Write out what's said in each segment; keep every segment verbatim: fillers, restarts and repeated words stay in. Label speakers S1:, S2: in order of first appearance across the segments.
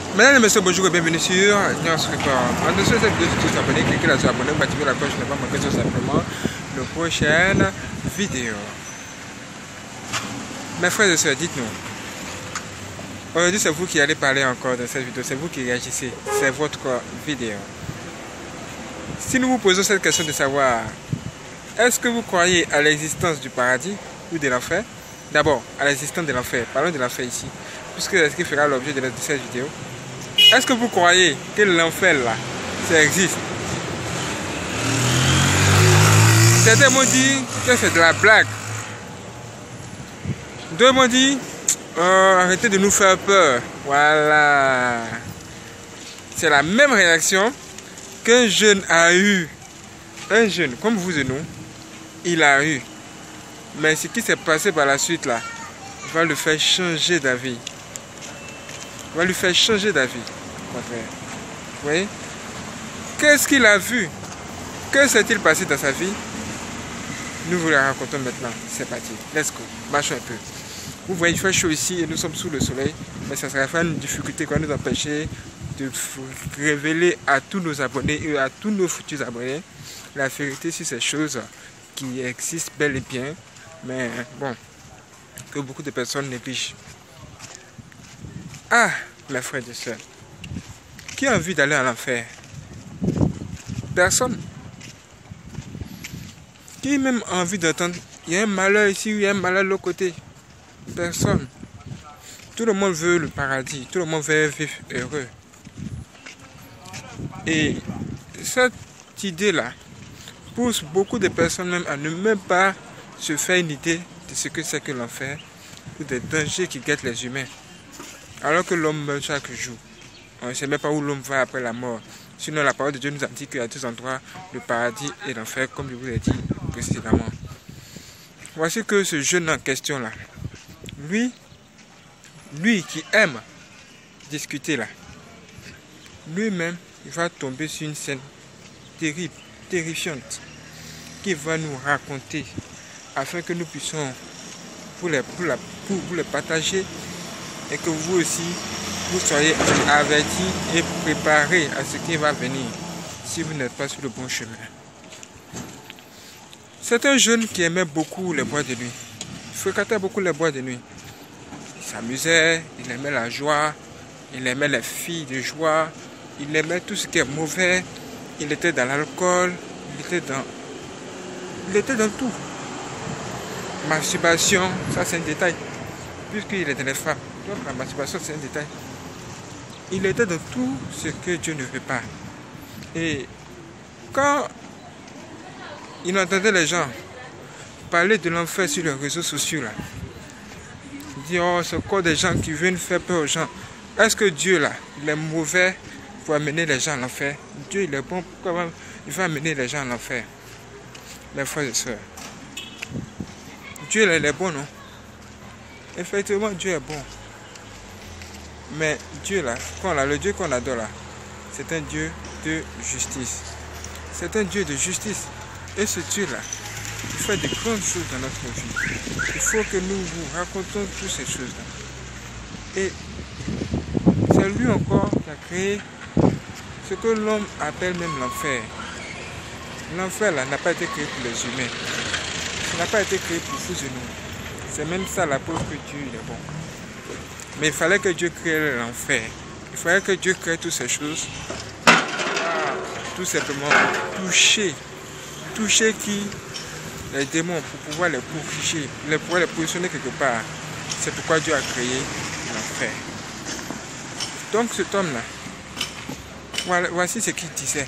S1: Mesdames et messieurs, bonjour et bienvenue sur Nyans Record. En dessous de cette vidéo, si tu es abonné, cliquez là sur abonner, activez la cloche, ne pas manquer tout simplement nos prochaines vidéos. Mes frères et sœurs, dites-nous. Aujourd'hui, c'est vous qui allez parler encore dans cette vidéo, c'est vous qui réagissez, c'est votre vidéo. Si nous vous posons cette question de savoir, est-ce que vous croyez à l'existence du paradis ou de l'enfer? D'abord, à l'existence de l'enfer, parlons de l'enfer ici, puisque c'est ce qui fera l'objet de cette vidéo. Est-ce que vous croyez que l'enfer là, ça existe? Certains m'ont dit que c'est de la blague. D'autres m'ont dit, oh, arrêtez de nous faire peur. Voilà. C'est la même réaction qu'un jeune a eu. Un jeune, comme vous et nous, il a eu. Mais ce qui s'est passé par la suite là, va le faire changer d'avis. Va lui faire changer d'avis. Vous voyez? Qu'est-ce qu'il a vu? Que s'est-il passé dans sa vie? Nous vous le racontons maintenant. C'est parti. Let's go. Marchons un peu. Vous voyez, il fait chaud ici et nous sommes sous le soleil. Mais ça sera pas une difficulté qui va nous empêcher de révéler à tous nos abonnés et à tous nos futurs abonnés la vérité sur ces choses qui existent bel et bien. Mais bon, que beaucoup de personnes négligent. Ah, mes frères et sœurs. Qui a envie d'aller à l'enfer? Personne. Qui même a envie d'entendre, il y a un malheur ici ou il y a un malheur de l'autre côté? Personne. Tout le monde veut le paradis, tout le monde veut vivre heureux. Et cette idée-là pousse beaucoup de personnes même à ne même pas se faire une idée de ce que c'est que l'enfer ou des dangers qui guettent les humains. Alors que l'homme meurt chaque jour. On ne sait même pas où l'homme va après la mort. Sinon, la parole de Dieu nous a dit qu'il y a deux endroits, le paradis et l'enfer, comme je vous l'ai dit précédemment. Voici que ce jeune en question là, lui, lui qui aime discuter là, lui-même, il va tomber sur une scène terrible, terrifiante, qui va nous raconter, afin que nous puissions pour les, pour la, pour vous les partager et que vous aussi, vous soyez avertis et préparés à ce qui va venir si vous n'êtes pas sur le bon chemin. C'est un jeune qui aimait beaucoup les boîtes de nuit. Il fréquentait beaucoup les boîtes de nuit. Il s'amusait, il aimait la joie, il aimait les filles de joie, il aimait tout ce qui est mauvais, il était dans l'alcool, il était dans, il était dans tout. Masturbation, ça c'est un détail, puisqu'il est dans les femmes. Donc la masturbation c'est un détail. Il était dans tout ce que Dieu ne veut pas. Et quand il entendait les gens parler de l'enfer sur les réseaux sociaux, là, il dit, oh, c'est quoi des gens qui viennent faire peur aux gens? Est-ce que Dieu, là, il est mauvais pour amener les gens à l'enfer? Dieu, il est bon, pourquoi il va amener les gens à l'enfer? Mes frères et sœurs, Dieu, là, il est bon, non? Effectivement, Dieu est bon. Mais Dieu là, qu'on a, le Dieu qu'on adore là, c'est un Dieu de justice. C'est un Dieu de justice. Et ce Dieu là, il fait de grandes choses dans notre vie. Il faut que nous vous racontons toutes ces choses là. Et c'est lui encore qui a créé ce que l'homme appelle même l'enfer. L'enfer là n'a pas été créé pour les humains. Ça n'a pas été créé pour vous et nous. C'est même ça la preuve que Dieu il est bon. Mais il fallait que Dieu crée l'enfer. Il fallait que Dieu crée toutes ces choses. Ah, tout simplement toucher. Toucher qui? Les démons, pour pouvoir les corriger, pour pouvoir les positionner quelque part. C'est pourquoi Dieu a créé l'enfer. Donc cet homme-là, voilà, voici ce qu'il disait.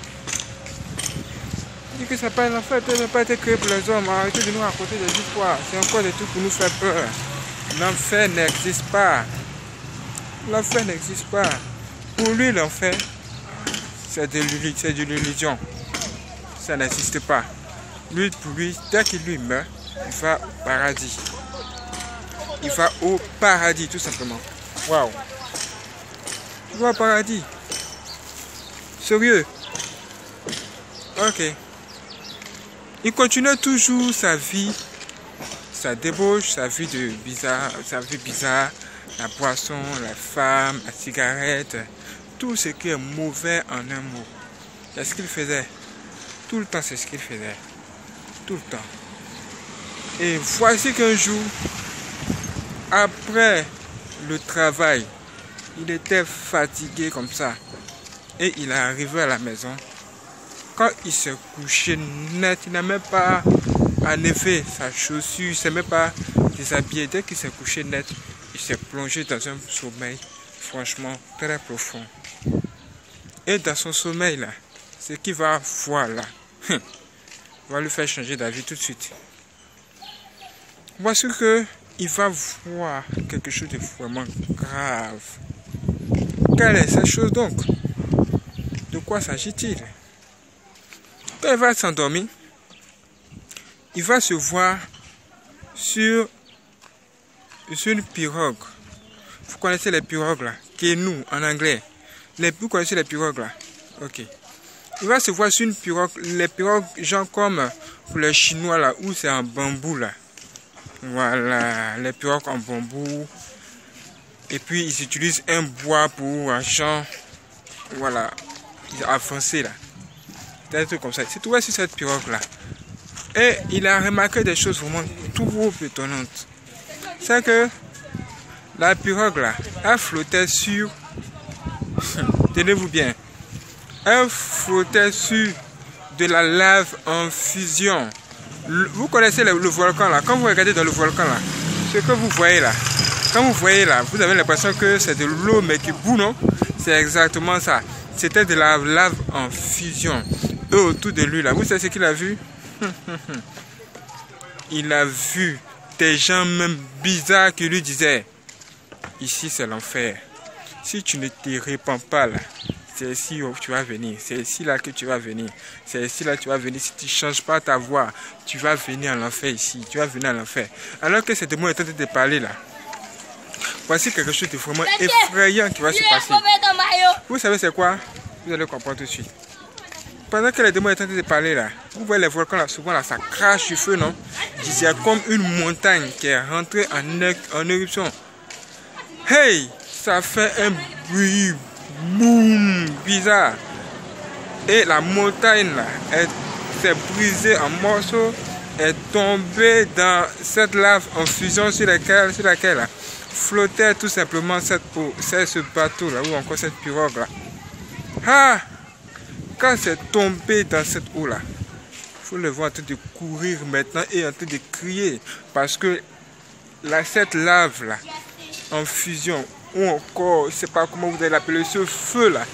S1: Il dit que ça pas l'enfer, ça n'a pas été créé pour les hommes. Arrêtez de nous raconter des histoires. C'est encore des trucs pour nous faire peur. L'enfer n'existe pas. L'enfer n'existe pas. Pour lui, l'enfer, c'est de l'illusion. Ça n'existe pas. Lui, pour lui, dès qu'il lui meurt, il va au paradis. Il va au paradis, tout simplement. Waouh. Il va au paradis. Sérieux. Ok. Il continue toujours sa vie. Sa débauche, sa vie de bizarre, sa vie bizarre, la boisson, la femme, la cigarette, tout ce qui est mauvais en un mot. C'est ce qu'il faisait. Tout le temps, c'est ce qu'il faisait. Tout le temps. Et voici qu'un jour, après le travail, il était fatigué comme ça. Et il est arrivé à la maison. Quand il s'est couché net, il n'a même pas enlevé sa chaussure, il ne s'est même pas déshabillé. Dès qu'il s'est couché net, il s'est plongé dans un sommeil franchement très profond. Et dans son sommeil là, ce qu'il va voir là, va lui faire changer d'avis tout de suite. Voici que il va voir quelque chose de vraiment grave. Quelle est cette chose donc? De quoi s'agit-il? Quand il va s'endormir, il va se voir sur, sur une pirogue. Vous connaissez les pirogues là? Canoe en anglais. Les, vous connaissez les pirogues là? Ok. Il va se voir sur une pirogue. Les pirogues, genre comme pour les Chinois là, où c'est en bambou là. Voilà, les pirogues en bambou. Et puis ils utilisent un bois pour un champ. Voilà, avancé là. Des trucs comme ça. C'est trouvé sur cette pirogue là. Et il a remarqué des choses vraiment trop étonnantes. C'est que la pirogue là, elle flottait sur. Tenez-vous bien. Elle flottait sur de la lave en fusion. Vous connaissez le, le volcan là. Quand vous regardez dans le volcan là, ce que vous voyez là, quand vous voyez là, vous avez l'impression que c'est de l'eau mais qui bout, non? C'est exactement ça. C'était de la lave en fusion. Et autour de lui là, vous savez ce qu'il a vu? Il a vu des gens même bizarres qui lui disaient: ici c'est l'enfer. Si tu ne te répands pas là, c'est ici où tu vas venir. C'est ici là que tu vas venir. C'est ici là que tu vas venir. Si tu ne changes pas ta voix, tu vas venir à l'enfer ici. Tu vas venir à l'enfer. Alors que ces démons étaient en train de te parler là. Voici quelque chose de vraiment effrayant qui va se passer. Vous savez c'est quoi? Vous allez comprendre tout de suite. Pendant que les démons étaient en train de parler là, vous voyez les volcans là, souvent là, ça crache du feu, non? C'est comme une montagne qui est rentrée en, en éruption. Hey! Ça fait un bruit boum bizarre. Et la montagne là, elle s'est brisée en morceaux, est tombée dans cette lave en fusion sur laquelle, sur laquelle là, flottait tout simplement cette eau, c'est ce bateau là, ou encore cette pirogue là. Ah! Quand c'est tombé dans cette eau là, vous le voyez en train de courir maintenant et en train de crier. Parce que là, cette lave là, en fusion, ou encore, je ne sais pas comment vous allez l'appeler, ce feu là,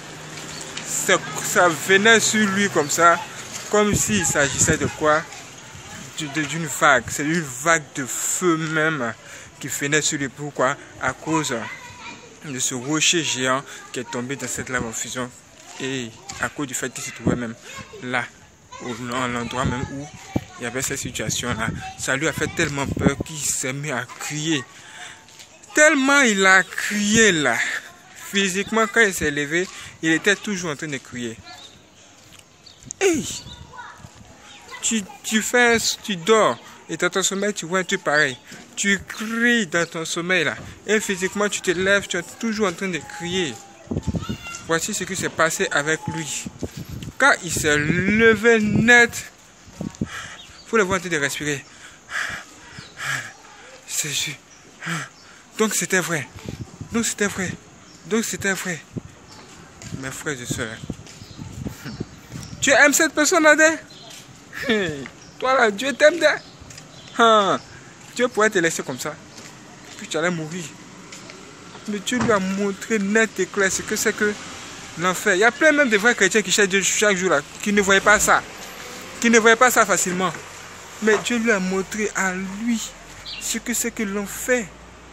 S1: ça venait sur lui comme ça, comme s'il s'agissait de quoi? D'une vague. C'est une vague de feu même qui venait sur lui. Pourquoi? À cause de ce rocher géant qui est tombé dans cette lave en fusion. Et à cause du fait qu'il se trouvait même là, au l'endroit même où il y avait cette situation là, ça lui a fait tellement peur qu'il s'est mis à crier. Tellement il a crié là, physiquement quand il s'est levé, il était toujours en train de crier. Hey, tu, tu fais, tu dors et dans ton sommeil tu vois un truc pareil. Tu cries dans ton sommeil là et physiquement tu te lèves, tu es toujours en train de crier. Voici ce qui s'est passé avec lui. Quand il s'est levé net, vous le voyez en train de respirer. C'est juste. Donc c'était vrai. Donc c'était vrai. Donc c'était vrai. Mes frères et sœurs. Tu aimes cette personne-là? Toi là, Dieu t'aime. Hein? Dieu pourrait te laisser comme ça. Puis tu allais mourir. Mais Dieu lui a montré net et clair ce que c'est que l'enfer. Il y a plein même de vrais chrétiens qui cherchent Dieu chaque jour là, qui ne voyaient pas ça. Qui ne voyaient pas ça facilement. Mais Dieu lui a montré à lui ce que c'est que l'enfer.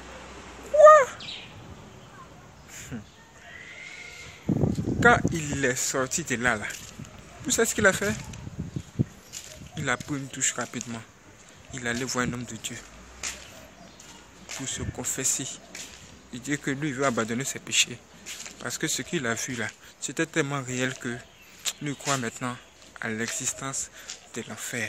S1: Quand il est sorti de là, là, vous savez ce qu'il a fait? Il a pris une douche rapidement. Il allait voir un homme de Dieu pour se confesser. Il dit que lui, il veut abandonner ses péchés. Parce que ce qu'il a vu là, c'était tellement réel que lui croit maintenant à l'existence de l'enfer.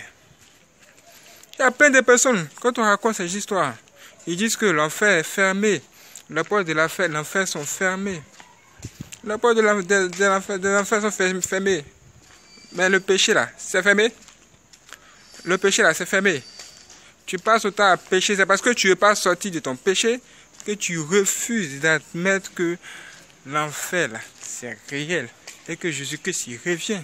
S1: Il y a plein de personnes, quand on raconte ces histoires, ils disent que l'enfer est fermé. Les portes de l'enfer, l'enfer sont fermées. Les portes de l'enfer de, l'enfer, de l'enfer sont fermées. Mais le péché là, c'est fermé. Le péché là, c'est fermé. Tu passes autant à pécher, c'est parce que tu ne veux pas sortir de ton péché que tu refuses d'admettre que l'enfer là, c'est réel et que Jésus-Christ y revient.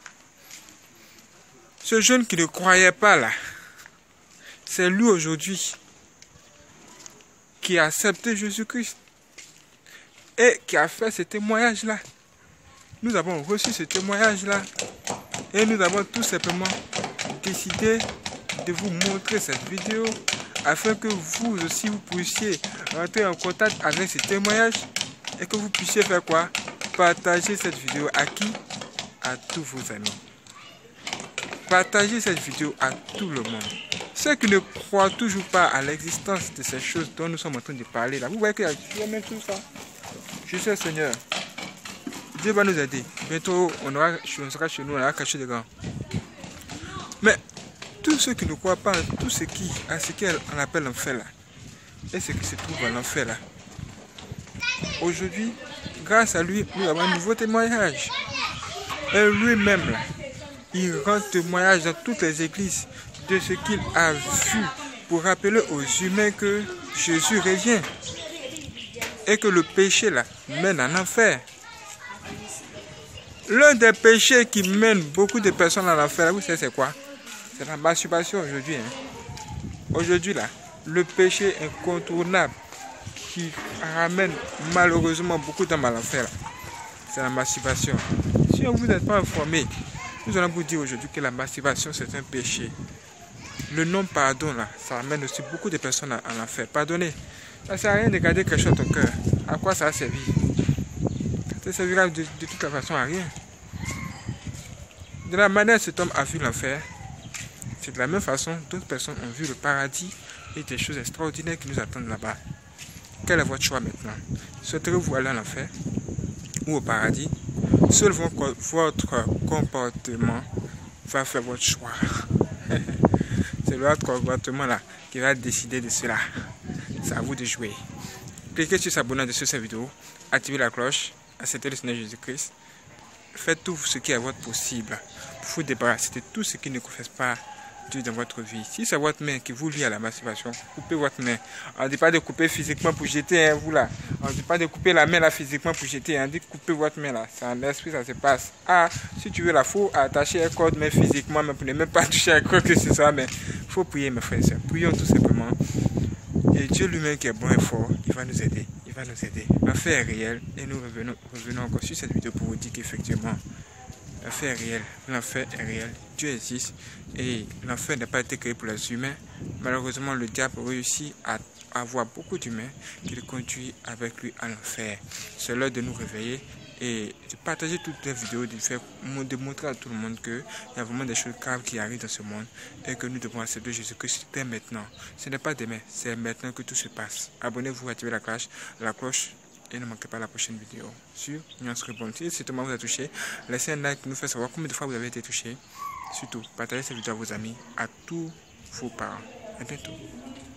S1: Ce jeune qui ne croyait pas là, c'est lui aujourd'hui qui a accepté Jésus-Christ et qui a fait ce témoignage là. Nous avons reçu ce témoignage là et nous avons tout simplement décidé de vous montrer cette vidéo afin que vous aussi vous puissiez entrer en contact avec ce témoignage et que vous puissiez faire quoi? Partager cette vidéo à qui? À tous vos amis. Partagez cette vidéo à tout le monde. Ceux qui ne croient toujours pas à l'existence de ces choses dont nous sommes en train de parler là, vous voyez qu'il y a même tout ça. Je sais, Seigneur, Dieu va nous aider. Bientôt, on, aura, on sera chez nous, on aura caché des gants. Mais tous ceux qui ne croient pas à tout ce qui, à ce qu'on appelle l'enfer là, et ce qui se trouve à l'enfer là, aujourd'hui, grâce à lui, nous avons un nouveau témoignage. Et lui-même là, il rend témoignage dans toutes les églises de ce qu'il a vu pour rappeler aux humains que Jésus revient et que le péché là mène en enfer. L'un des péchés qui mène beaucoup de personnes en enfer, vous savez c'est quoi? C'est la masturbation aujourd'hui. Hein. Aujourd'hui là, le péché incontournable qui ramène malheureusement beaucoup d'hommes à l'enfer, c'est la masturbation. Si vous n'êtes pas informé, nous allons vous dire aujourd'hui que la masturbation c'est un péché. Le non-pardon là, ça amène aussi beaucoup de personnes à l'enfer. Pardonnez, ça ne sert à rien de garder quelque chose dans ton cœur. À quoi ça a servi? Ça ne servira de, de toute la façon à rien. De la manière dont cet homme a vu l'enfer, c'est de la même façon d'autres personnes ont vu le paradis et des choses extraordinaires qui nous attendent là-bas. Quel est votre choix maintenant? Souhaiterez-vous aller en enfer ou au paradis? Seul votre comportement va faire votre choix. C'est votre comportement là qui va décider de cela. C'est à vous de jouer. Cliquez sur s'abonner de cette vidéo, activez la cloche, acceptez le Seigneur Jésus-Christ. Faites tout ce qui est votre possible pour vous débarrasser de tout ce qui ne confesse pas Dieu dans votre vie. Si c'est votre main qui vous lie à la masturbation, coupez votre main. On ne dit pas de couper physiquement pour jeter, hein, vous là. On ne dit pas de couper la main là physiquement pour jeter. On dit couper votre main là. C'est en esprit, ça se passe. Ah, si tu veux la faut attacher un corde, mais physiquement, mais pour ne même pas toucher à quoi que ce soit, mais il faut prier, mes frères et sœurs. Prions tout simplement. Et Dieu lui-même qui est bon et fort, il va nous aider. Il va nous aider. L'affaire est réelle et nous revenons, revenons encore sur cette vidéo pour vous dire qu'effectivement, l'enfer est réel, l'enfer est réel, Dieu existe et l'enfer n'a pas été créé pour les humains. Malheureusement, le diable réussit à avoir beaucoup d'humains qui le conduit avec lui à l'enfer. C'est l'heure de nous réveiller et de partager toutes les vidéos, de, faire, de montrer à tout le monde qu'il y a vraiment des choses graves qui arrivent dans ce monde et que nous devons accepter Jésus-Christ dès maintenant. Ce n'est pas demain, c'est maintenant que tout se passe. Abonnez-vous, activez la cloche, la cloche. Et ne manquez pas la prochaine vidéo sur Nuance Répondre. Si ce moment vous a touché, laissez un like pour nous faire savoir combien de fois vous avez été touché. Surtout, partagez cette vidéo à vos amis, à tous vos parents. À bientôt.